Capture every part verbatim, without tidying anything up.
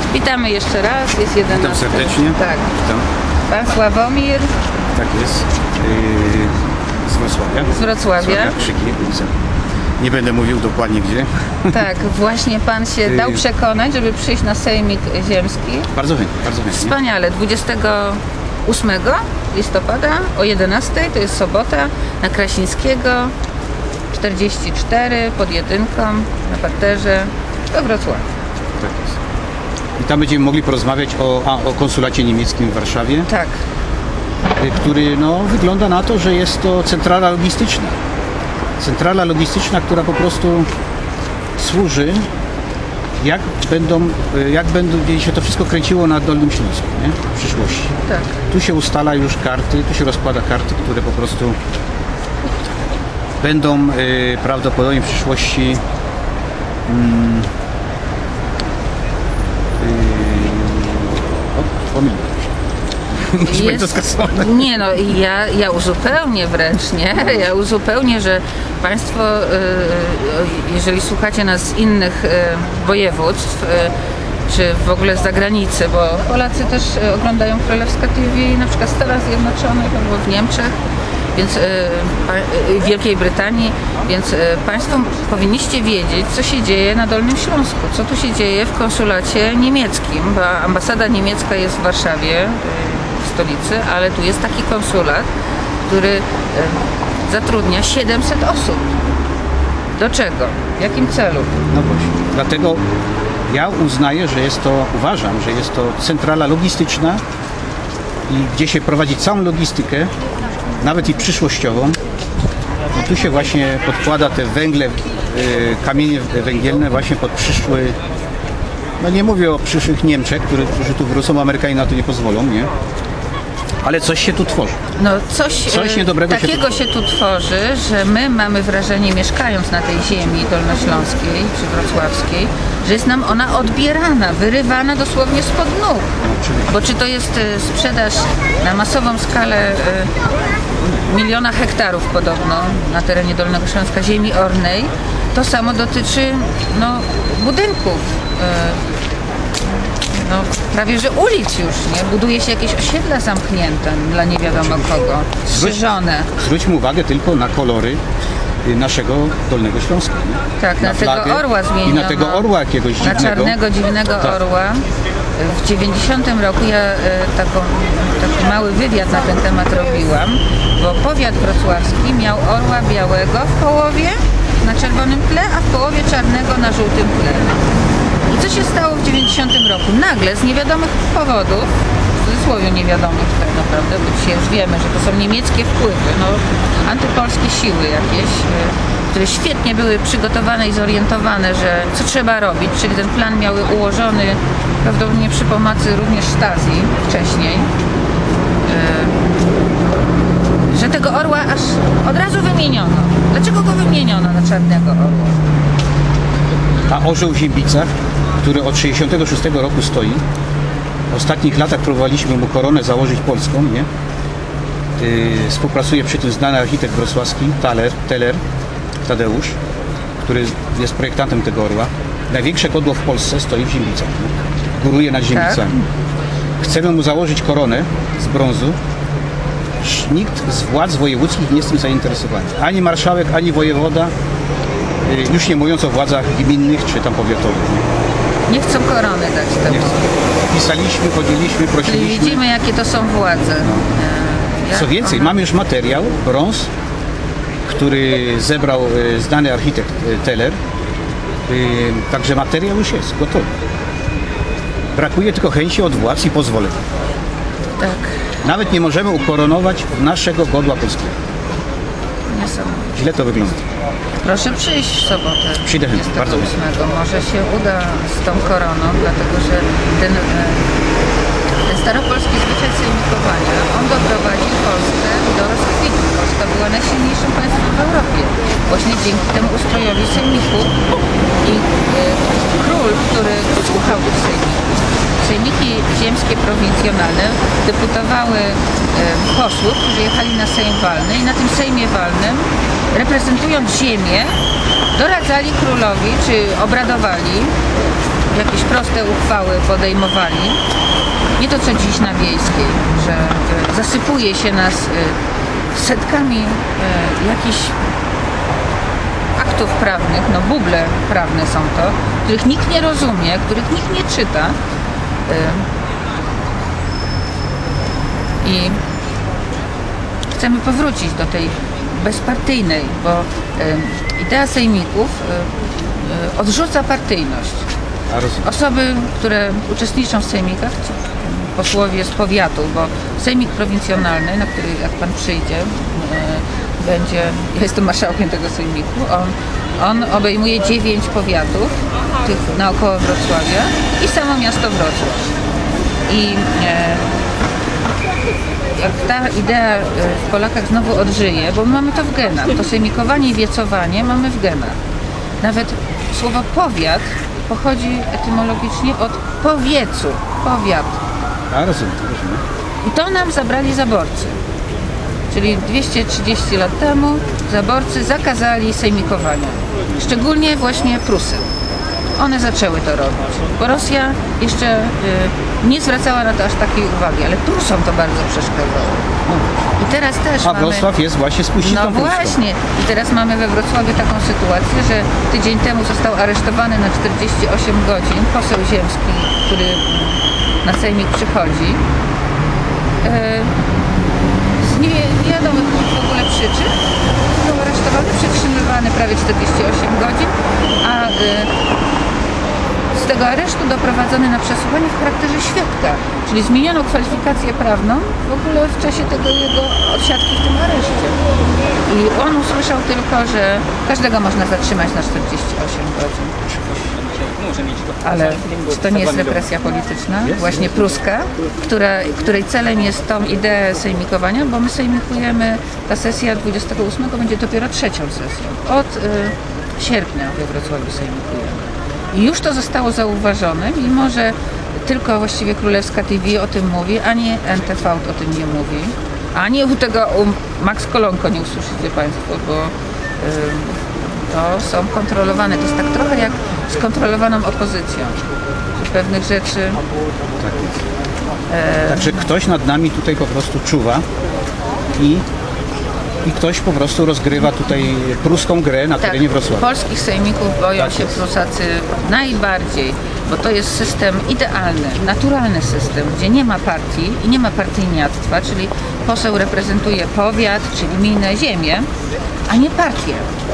Witamy jeszcze raz, jest jedenasty. Witam serdecznie. Tak. Witam. Pan Sławomir. Tak jest. Yy, z Wrocławia. Z Wrocławia. Krzyki, ulica. Nie będę mówił dokładnie gdzie. Tak, właśnie pan się dał przekonać, żeby przyjść na Sejmik Ziemski. Bardzo chętnie, bardzo chętnie. Wspaniale. dwudziestego ósmego listopada o jedenastej, to jest sobota, na Krasińskiego czterdzieści cztery pod jedynką na parterze we Wrocławiu. Tak jest. I tam będziemy mogli porozmawiać o, a, o konsulacie niemieckim w Warszawie, Tak. który no, wygląda na to, że jest to centrala logistyczna. Centrala logistyczna, która po prostu służy, jak będą, jak będzie się to wszystko kręciło na Dolnym Śląsku, nie? W przyszłości. Tak. Tu się ustala już karty, tu się rozkłada karty, które po prostu będą y, prawdopodobnie w przyszłości mm, y, o, pomyliłem się. Musi być to skasowane. Nie no, ja, ja uzupełnię wręcz, nie? Ja uzupełnię, że Państwo, y, jeżeli słuchacie nas z innych y, województw, y, czy w ogóle z zagranicy, bo Polacy też y, oglądają Królewska T V, na przykład w Stanach Zjednoczonych albo w Niemczech, więc y, y, w Wielkiej Brytanii, więc y, Państwo powinniście wiedzieć, co się dzieje na Dolnym Śląsku, co tu się dzieje w konsulacie niemieckim, bo ambasada niemiecka jest w Warszawie, y, w stolicy, ale tu jest taki konsulat, który y, zatrudnia siedemset osób. Do czego? W jakim celu? No właśnie. Dlatego ja uznaję, że jest to, uważam, że jest to centrala logistyczna i gdzie się prowadzi całą logistykę, nawet i przyszłościową. No tu się właśnie podkłada te węgle, y, kamienie węgielne właśnie pod przyszły, no nie mówię o przyszłych Niemczech, którzy, którzy tu wrócą, Amerykanie na to nie pozwolą, nie? Ale coś się tu tworzy. No coś, coś niedobrego takiego się tu... się tu tworzy, że my mamy wrażenie, mieszkając na tej ziemi dolnośląskiej czy wrocławskiej, że jest nam ona odbierana, wyrywana dosłownie spod nóg. Oczywiście. Bo czy to jest y, sprzedaż na masową skalę y, miliona hektarów podobno na terenie Dolnego Śląska ziemi ornej, to samo dotyczy no, budynków. Y, No, prawie że ulic już, nie? Buduje się jakieś osiedla zamknięte dla nie wiadomo kogo, strzeżone. Zwróćmy uwagę tylko na kolory naszego Dolnego Śląska. Nie? Tak, na, na tego flagę orła zmieniono. I na tego orła jakiegoś dziwnego. Na czarnego, dziwnego tak. orła. W dziewięćdziesiątym roku ja e, taką, taki mały wywiad na ten temat robiłam, bo powiat wrocławski miał orła białego w połowie na czerwonym tle, a w połowie czarnego na żółtym tle. I co się stało w dziewięćdziesiątym roku? Nagle, z niewiadomych powodów, w cudzysłowie niewiadomych tak naprawdę, bo dzisiaj już wiemy, że to są niemieckie wpływy, no, antypolskie siły jakieś, które świetnie były przygotowane i zorientowane, że co trzeba robić, czyli ten plan miały ułożony prawdopodobnie przy pomocy również Stasi wcześniej, że tego orła aż od razu wymieniono. Dlaczego go wymieniono na czarnego orła? A orzeł w Ziębicach, który od sześćdziesiątego szóstego roku stoi, w ostatnich latach próbowaliśmy mu koronę założyć polską, nie? Yy, współpracuje przy tym znany architekt wrocławski, Taler, Teller, Tadeusz, który jest projektantem tego orła. Największe godło w Polsce stoi w Ziębicach, nie? Góruje nad Ziębicami. Tak. Chcemy mu założyć koronę z brązu. Nikt z władz wojewódzkich nie jest tym zainteresowany. Ani marszałek, ani wojewoda. Już nie mówiąc o władzach gminnych czy tam powiatowych. Nie, nie chcą korony dać temu. Nie chcą. Pisaliśmy, chodziliśmy, prosiliśmy. Czyli widzimy, jakie to są władze. No. Co więcej, ona... mamy już materiał, brąz, który zebrał znany architekt Teller. Także materiał już jest gotowy. Brakuje tylko chęci od władz i pozwolenia. Tak. Nawet nie możemy ukoronować naszego godła polskiego. Niesamowite. Źle to wygląda. Proszę przyjść w sobotę. Przyjdę chętnie, bardzo chętnie. Może się uda z tą koroną, dlatego że ten, ten staropolski zwyczaj sejmikowania, on doprowadził Polskę do rozkwitu. Polska była najsilniejszym państwem w Europie. Właśnie dzięki temu ustrojowi sejmiku i e, król, który słuchał tych sejmików. Sejmiki ziemskie prowincjonalne deputowały e, posłów, którzy jechali na Sejm Walny i na tym Sejmie Walnym, reprezentując ziemię, doradzali królowi, czy obradowali jakieś proste uchwały podejmowali. Nie to co dziś na Wiejskiej, że e, zasypuje się nas e, setkami e, jakichś aktów prawnych, no buble prawne są to, których nikt nie rozumie, których nikt nie czyta. E, I chcemy powrócić do tej bezpartyjnej, bo e, idea sejmików e, e, odrzuca partyjność. Osoby, które uczestniczą w sejmikach, posłowie z powiatu, bo sejmik prowincjonalny, na który jak pan przyjdzie, e, będzie, ja jestem marszałkiem tego sejmiku, on, on obejmuje dziewięć powiatów, tych naokoło Wrocławia i samo miasto Wrocław. I e, jak ta idea w Polakach znowu odżyje, bo my mamy to w genach, to sejmikowanie i wiecowanie mamy w genach. Nawet słowo powiat pochodzi etymologicznie od powiecu, powiat. A, rozumiem, rozumiem. I to nam zabrali zaborcy. Czyli dwieście trzydzieści lat temu zaborcy zakazali sejmikowania. Szczególnie właśnie Prusy. One zaczęły to robić, bo Rosja jeszcze y, nie zwracała na to aż takiej uwagi, ale Prusom to bardzo przeszkadzało. I teraz też A mamy... Wrocław jest właśnie spuścizną No właśnie. I teraz mamy we Wrocławiu taką sytuację, że tydzień temu został aresztowany na czterdzieści osiem godzin poseł ziemski, który na sejmik przychodzi. E, z nie, niewiadomych w ogóle przyczyn był aresztowany, przetrzymywany prawie czterdzieści osiem godzin, a e, z tego aresztu doprowadzony na przesłuchanie w charakterze świadka, czyli zmieniono kwalifikację prawną w ogóle w czasie tego jego odsiadki w tym areszcie. I on usłyszał tylko, że każdego można zatrzymać na czterdzieści osiem godzin. Ale czy to nie jest represja polityczna? Właśnie pruska, która, której celem jest tą ideę sejmikowania, bo my sejmikujemy, ta sesja dwudziestego ósmego będzie dopiero trzecią sesją. Od y, sierpnia we Wrocławiu sejmikujemy. I już to zostało zauważone, mimo że tylko właściwie Królewska T V o tym mówi, ani N T V o tym nie mówi, ani u tego u Max Kolonko nie usłyszycie Państwo, bo y, to są kontrolowane. To jest tak trochę jak z kontrolowaną opozycją. Pewnych rzeczy... Tak jest. E... Także ktoś nad nami tutaj po prostu czuwa i I ktoś po prostu rozgrywa tutaj pruską grę na terenie tak, Wrocławia. Polskich sejmików boją tak się jest. Prusacy najbardziej, bo to jest system idealny, naturalny system, gdzie nie ma partii i nie ma partyjniactwa, czyli poseł reprezentuje powiat, czy gminę, ziemię, a nie partię.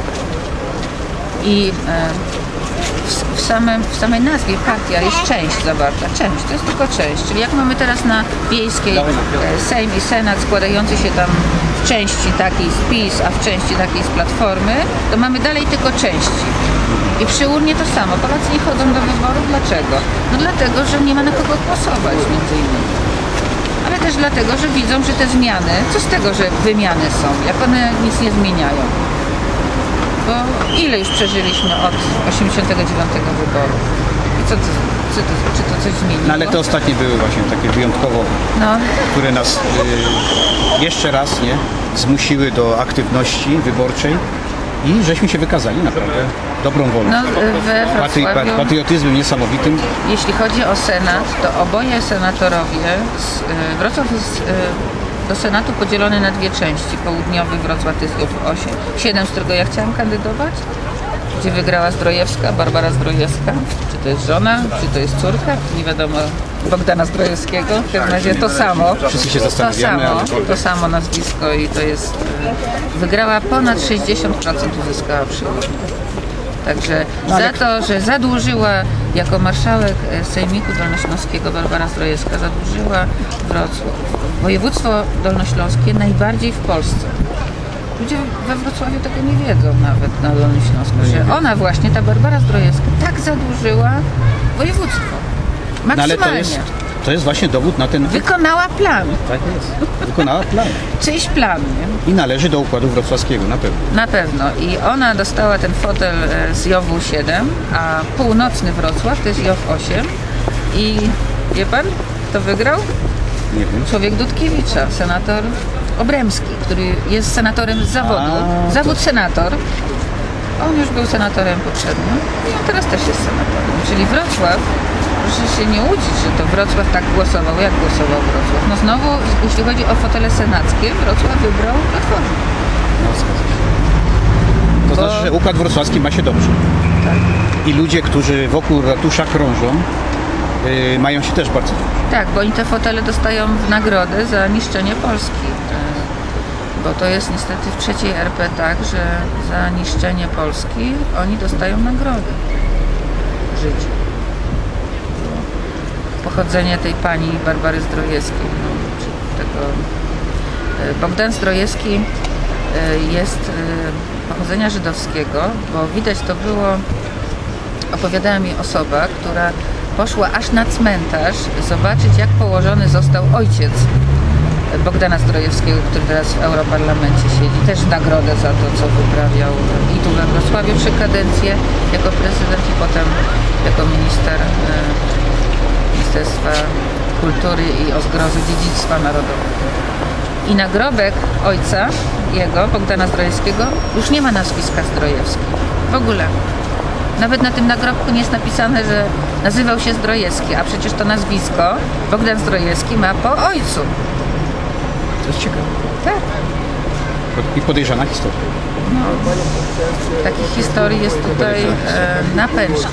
I e, w, w, samym, w samej nazwie partia jest część zawarta. Część, to jest tylko część. Czyli jak mamy teraz na Wiejskiej e, Sejm i Senat składający się tam w części takiej z PiS, a w części takiej z Platformy, to mamy dalej tylko części. I przy urnie to samo. Polacy nie chodzą do wyborów. Dlaczego? No dlatego, że nie ma na kogo głosować między innymi. Ale też dlatego, że widzą, że te zmiany, co z tego, że wymiany są, jak one nic nie zmieniają. Bo ile już przeżyliśmy od osiemdziesiątego dziewiątego wyborów? I co, co, co to, czy to coś zmieniło? No ale te ostatnie były właśnie takie wyjątkowo, no. które nas y, jeszcze raz nie zmusiły do aktywności wyborczej i żeśmy się wykazali naprawdę dobrą wolą. No, we Wrocławiu, patriotyzmem niesamowitym. Jeśli chodzi o Senat, to oboje senatorowie, z, y, Wrocław jest y, do Senatu podzielony na dwie części. Południowy Wrocław to jest osiem, siedem, z którego ja chciałam kandydować, gdzie wygrała Zdrojewska, Barbara Zdrojewska. Czy to jest żona, czy to jest córka, nie wiadomo, Bogdana Zdrojewskiego. W każdym razie to samo. Wszyscy się To zastanawiamy. samo, ale... to samo nazwisko i to jest... Wygrała ponad sześćdziesiąt procent uzyskała przyłóż. Także no, ale... za to, że zadłużyła jako marszałek Sejmiku Dolnośląskiego Barbara Zdrojewska, zadłużyła Wrocław, województwo dolnośląskie najbardziej w Polsce. Ludzie we Wrocławiu tego nie wiedzą nawet na Dolnym Śląsku, że ona właśnie, ta Barbara Zdrojewska, tak zadłużyła województwo. Maksymalnie. No ale to jest, to jest właśnie dowód na ten... Wykonała plan. Tak jest. Wykonała plan. Czyjś plan, nie? I należy do Układu Wrocławskiego, na pewno. Na pewno. I ona dostała ten fotel z J O W siedem, a północny Wrocław to jest J O W osiem. I wie pan, kto wygrał? Nie wiem. Człowiek Dudkiewicza, senator Obremski, który jest senatorem z zawodu. A, Zawód to... senator. On już był senatorem poprzednio i on teraz też jest senatorem. Czyli Wrocław, proszę się nie łudzić, że to Wrocław tak głosował. Jak głosował Wrocław? No znowu, jeśli chodzi o fotele senackie, Wrocław wybrał Platformę. No, zgadza się. To Bo- znaczy, że Układ Wrocławski ma się dobrze. Tak. I ludzie, którzy wokół ratusza krążą, yy, mają się też bardzo dobrze. Tak, bo oni te fotele dostają w nagrodę za niszczenie Polski. E, Bo to jest niestety w trzeciej R P tak, że za niszczenie Polski oni dostają nagrodę. Życie. Pochodzenie tej pani Barbary Zdrojewskiej, no, czy tego... e, Bogdan Zdrojewski e, jest e, pochodzenia żydowskiego, bo widać to było, opowiadała mi osoba, która poszła aż na cmentarz zobaczyć, jak położony został ojciec Bogdana Zdrojewskiego, który teraz w Europarlamencie siedzi. Też nagrodę za to, co wyprawiał i tu we Wrocławiu trzy kadencje jako prezydent i potem jako minister e, Ministerstwa Kultury i o zgrozy Dziedzictwa Narodowego. I nagrobek ojca jego, Bogdana Zdrojewskiego, już nie ma nazwiska Zdrojewski. W ogóle. Nawet na tym nagrobku nie jest napisane, że nazywał się Zdrojewski, a przecież to nazwisko Bogdan Zdrojewski ma po ojcu. To jest ciekawe. Tak. I podejrzana historia. No, takich historii jest tutaj e, na pęczki.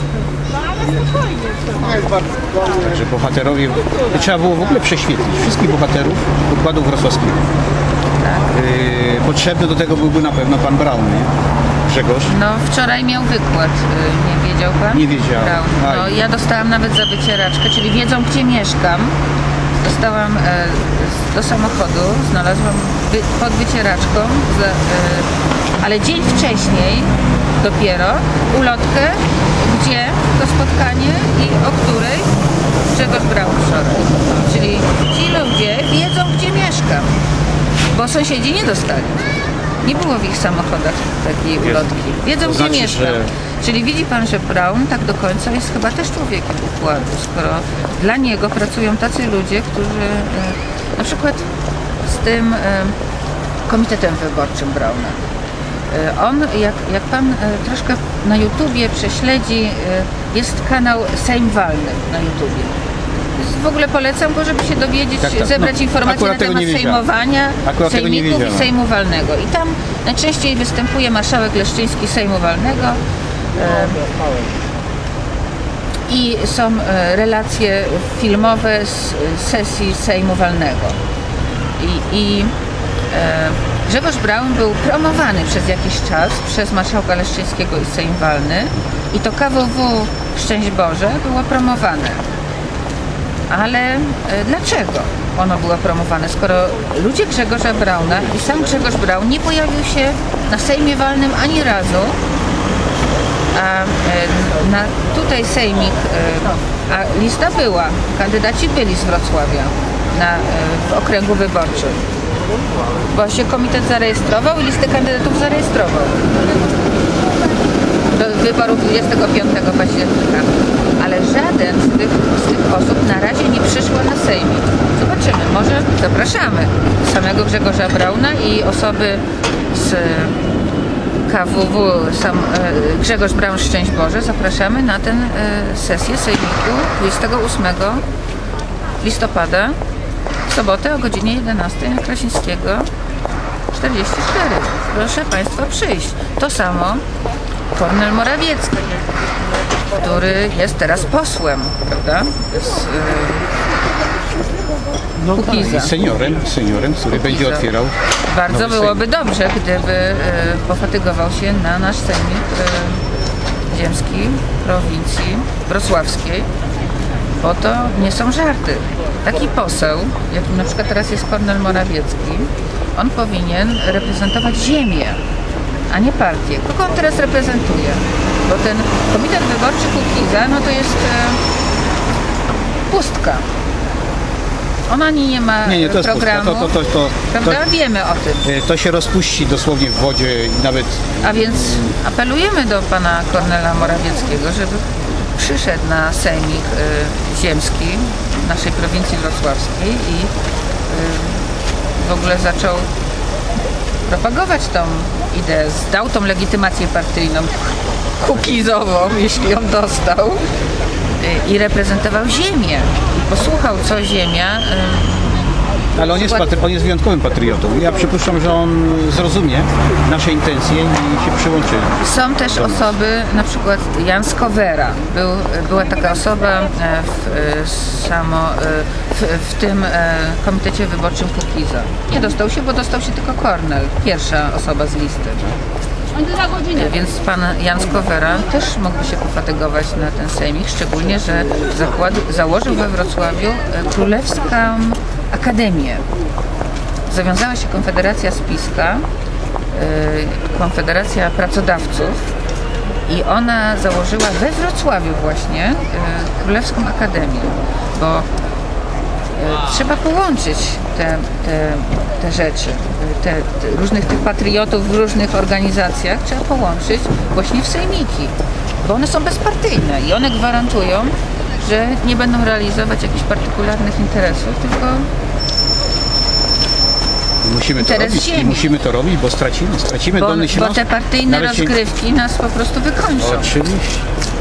Także bohaterowie, trzeba było w ogóle prześwietlić wszystkich bohaterów Układu Wrocławskiego. Tak. Yy, potrzebny do tego byłby na pewno pan Braun, nie? Grzegorz. No wczoraj miał wykład, y, nie wiedział pan? Nie wiedziałem. Braun. No, Aj. ja dostałam nawet za wycieraczkę, czyli wiedzą, gdzie mieszkam. Dostałam e, z- do samochodu, znalazłam wy, pod wycieraczką, za, e, ale dzień wcześniej dopiero ulotkę, gdzie to spotkanie i o której Grzegorz Braun wczoraj. Czyli ci ludzie wiedzą, gdzie mieszkam, bo sąsiedzi nie dostali. Nie było w ich samochodach takiej ulotki. Wiedzą, To gdzie znaczy, mieszkam. że- Czyli widzi pan, że Braun tak do końca jest chyba też człowiekiem układu, skoro dla niego pracują tacy ludzie, którzy e, na przykład z tym e, komitetem wyborczym Brauna. E, On, jak, jak pan e, troszkę na YouTubie prześledzi, e, jest kanał Sejm Walny na YouTubie. W ogóle polecam go, żeby się dowiedzieć, Tak, tak. zebrać No, informacje na akurat tego temat nie wiedziałem. sejmowania, Akurat tego nie sejmików i wiedziałem. Sejmu Walnego. I tam najczęściej występuje marszałek Leszczyński Sejmu Walnego. E, I są e, relacje filmowe z sesji Sejmu Walnego. I, i e, Grzegorz Braun był promowany przez jakiś czas przez marszałka Leszczyńskiego i Sejm Walny i to K W W Szczęść Boże było promowane. Ale e, dlaczego ono było promowane, skoro ludzie Grzegorza Brauna i sam Grzegorz Braun nie pojawił się na Sejmie Walnym ani razu, a e, na, tutaj sejmik, e, a lista była, kandydaci byli z Wrocławia na, e, w okręgu wyborczym, bo się komitet zarejestrował i listę kandydatów zarejestrował do wyborów dwudziestego piątego października, ale żaden z tych, z tych osób na razie nie przyszła na sejmik. Zobaczymy, może zapraszamy samego Grzegorza Brauna i osoby z K W W, sam e, Grzegorz Braun Szczęść Boże, zapraszamy na tę e, sesję sejmiku dwudziestego ósmego listopada w sobotę o godzinie jedenastej na Krasińskiego czterdzieści cztery. Proszę Państwa przyjść. To samo Kornel Morawiecki, który jest teraz posłem, prawda? Z, No tak, Kukiza. I seniorem, seniorem, który Kukiza. będzie otwierał. Bardzo nowy byłoby dobrze, gdyby e, pofatygował się na nasz sejmik e, ziemski prowincji wrocławskiej, bo to nie są żarty. Taki poseł, jakim na przykład teraz jest Kornel Morawiecki, on powinien reprezentować ziemię, a nie partię. Kogo on teraz reprezentuje? Bo ten komitet wyborczy Kukiza, no to jest e, pustka. On ani nie ma Nie, nie, to jest programu, pustka. To, to, to, to, prawda? to, Wiemy o tym. to się rozpuści dosłownie w wodzie i nawet A więc apelujemy do pana Kornela Morawieckiego, żeby przyszedł na sejmik y, ziemski naszej prowincji wrocławskiej i y, w ogóle zaczął propagować tą ideę. Zdał tą legitymację partyjną kukizową, jeśli ją dostał, i reprezentował ziemię. I posłuchał, co ziemia. Ale on jest, patry- on jest wyjątkowym patriotą. Ja przypuszczam, że on zrozumie nasze intencje i się przyłączy. Są też osoby, na przykład Jan Skowera, był, była taka osoba e, w, e, samo, e, w, w tym e, komitecie wyborczym Kukiza. Nie dostał się, bo dostał się tylko Kornel, pierwsza osoba z listy. E, Więc pan Jan Skowera też mógłby się pofatygować na ten sejmik, szczególnie, że zakład, założył we Wrocławiu e, Królewską Akademię. Zawiązała się Konfederacja Spiska, yy, Konfederacja Pracodawców, i ona założyła we Wrocławiu właśnie yy, Królewską Akademię, bo yy, trzeba połączyć te, te, te rzeczy, te, te różnych tych patriotów w różnych organizacjach trzeba połączyć właśnie w sejmiki, bo one są bezpartyjne i one gwarantują, że nie będą realizować jakichś partykularnych interesów, tylko Musimy to interes robić i ziemi. musimy to robić, bo stracimy. Stracimy Bo, Dolny bo Śląsk. te partyjne Nawet się- rozgrywki nas po prostu wykończą. Oczywiście.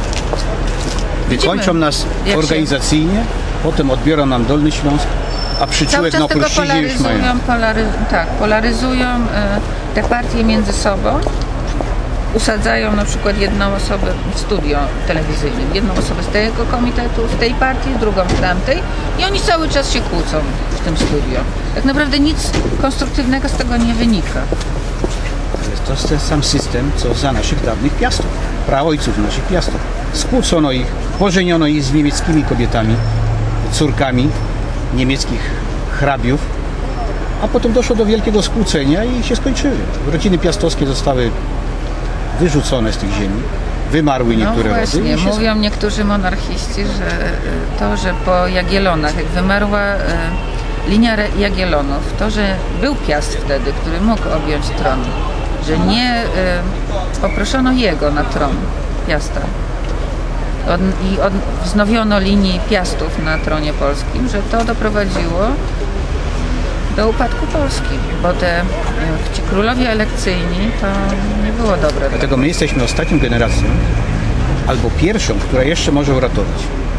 Wykończą nas jak się- organizacyjnie, potem odbiorą nam Dolny Śląsk, a Cały przyczółek czas na tego Opolszczyźnie już mają. polaryzują, polary, tak, polaryzują e, te partie między sobą. Usadzają na przykład jedną osobę w studio telewizyjnym, jedną osobę z tego komitetu, z tej partii, drugą z tamtej, i oni cały czas się kłócą w tym studio. Tak naprawdę nic konstruktywnego z tego nie wynika. To jest ten sam system, co za naszych dawnych piastów, praojców naszych piastów. Skłócono ich, pożeniono ich z niemieckimi kobietami, córkami niemieckich hrabiów, a potem doszło do wielkiego skłócenia i się skończyły. Rodziny piastowskie zostały wyrzucone z tych ziemi, wymarły No niektóre rody. właśnie, i się mówią niektórzy monarchiści, że e, to, że po Jagiellonach, jak wymarła e, linia Re- Jagiellonów, to, że był Piast wtedy, który mógł objąć tron, że nie e, poproszono jego na tron Piasta. Od, I od, wznowiono linii Piastów na tronie polskim, że to doprowadziło do upadku Polski, bo te e, ci królowie elekcyjni to nie było dobre. Dlatego my jesteśmy ostatnią generacją, albo pierwszą, która jeszcze może uratować.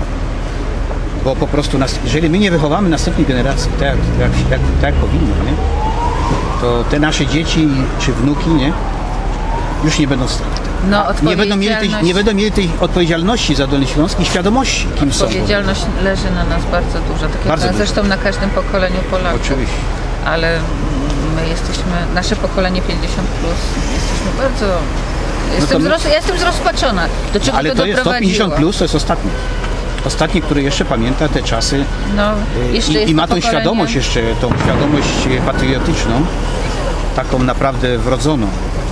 Bo po prostu, nas, jeżeli my nie wychowamy następnej generacji, tak jak, tak, tak, tak jak powinno, nie? To te nasze dzieci czy wnuki, nie? Już nie będą stać. No, Nie będą, mieli tej, nie będą mieli tej odpowiedzialności za Dolny Śląsk i świadomości, kim są. Odpowiedzialność leży na nas bardzo duża, tak jak Bardzo na, duża. zresztą na każdym pokoleniu Polaków. Oczywiście. Ale my jesteśmy, nasze pokolenie pięćdziesiąt plus, jesteśmy bardzo... Jestem my- zroz, ja jestem zrozpaczona, do czego Ale to, to jest to doprowadziło. pięćdziesiąt plus, to jest ostatnie. Ostatnie, które jeszcze pamięta te czasy No, y, jeszcze i, jest i ma to tą pokolenie- świadomość jeszcze, tą świadomość patriotyczną, taką naprawdę wrodzoną.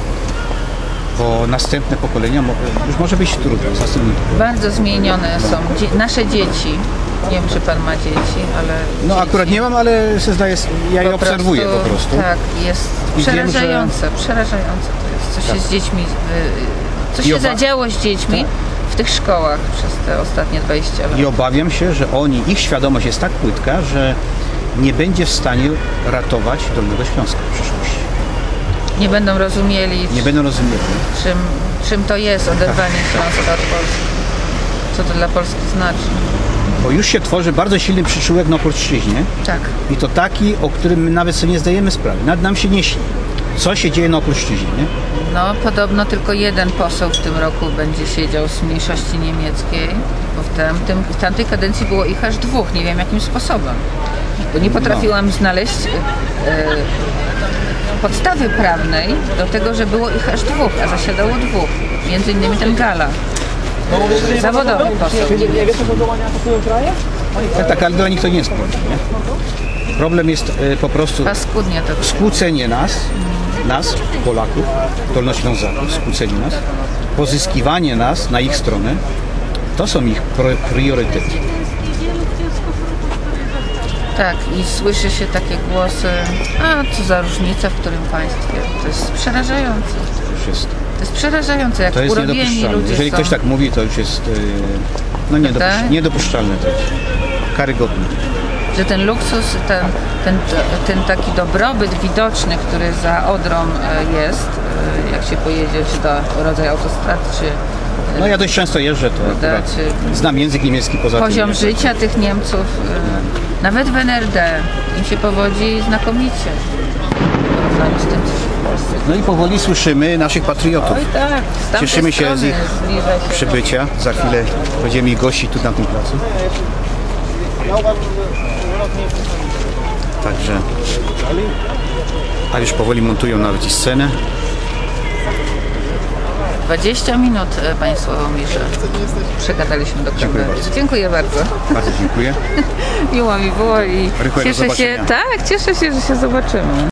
Bo następne pokolenia mo- już może być trudno. z następnym pokoleniem. Bardzo zmienione są dzie- nasze dzieci. Nie wiem, czy pan ma dzieci, ale No dzieci akurat nie mam, ale się zdaje, ja je po obserwuję po prostu. Tak, jest I wiem, że- przerażające, przerażające to jest, co się Tak. z dziećmi, y, co I się oba- zadziało z dziećmi w tych szkołach przez te ostatnie dwadzieścia lat. I obawiam się, że oni, ich świadomość jest tak płytka, że nie będzie w stanie ratować Dolnego Śląska w przyszłości. Nie będą rozumieli, Nie będą rozumieli. czym, czym to jest oderwanie Śląska od Polski. Co to dla Polski znaczy. Bo już się tworzy bardzo silny przyczółek na Opolszczyźnie Tak. i to taki, o którym my nawet sobie nie zdajemy sprawy. Nad nam się nie śni. Co się dzieje na Opolszczyźnie, nie? No, podobno tylko jeden poseł w tym roku będzie siedział z mniejszości niemieckiej, bo w, tamtym, w tamtej kadencji było ich aż dwóch, nie wiem jakim sposobem. Bo nie potrafiłam znaleźć e, e, podstawy prawnej do tego, że było ich aż dwóch, a zasiadało dwóch. Między innymi ten Gala, zawodowy poseł. Tak, tak, ale dla nich to nie jest problem, nie? Problem jest e, po prostu Paskudnie to skłócenie nas, nas, Polaków, Dolnoślązaków, skłócenie nas, pozyskiwanie nas na ich stronę, to są ich pro- priorytety. Tak, i słyszy się takie głosy, a co za różnica w którym państwie. To jest przerażające. To już jest, To jest przerażające, jak to jest urobieni niedopuszczalne. ludzie Jeżeli są. ktoś tak mówi, to już jest e, no niedopuszczalne, Prawda? niedopuszczalne to jest. Karygodne. Że ten luksus, ten, ten, ten taki dobrobyt widoczny, który za Odrą e, jest, e, jak się pojedzie, czy to rodzaj autostrad, czy No ja dość często jeżdżę, to prawda, akurat czy znam język niemiecki poza poziom tym. życia tych Niemców, e, nawet w N R D im się powodzi znakomicie w porównaniu z tym, co się w Polsce. No i powoli słyszymy naszych patriotów. Oj tak, z tamtej Cieszymy się z strony ich zbliża się przybycia. Za chwilę będziemy ich gościć tu na tym placu. Także, a już powoli montują nawet i scenę. dwadzieścia minut, e, Panie Sławomirze, przegadaliśmy do Dziękuję kamery. bardzo. Dziękuję bardzo. Bardzo dziękuję. Miło mi było i Rychłego cieszę się, zobaczenia. tak, cieszę się, że się zobaczymy.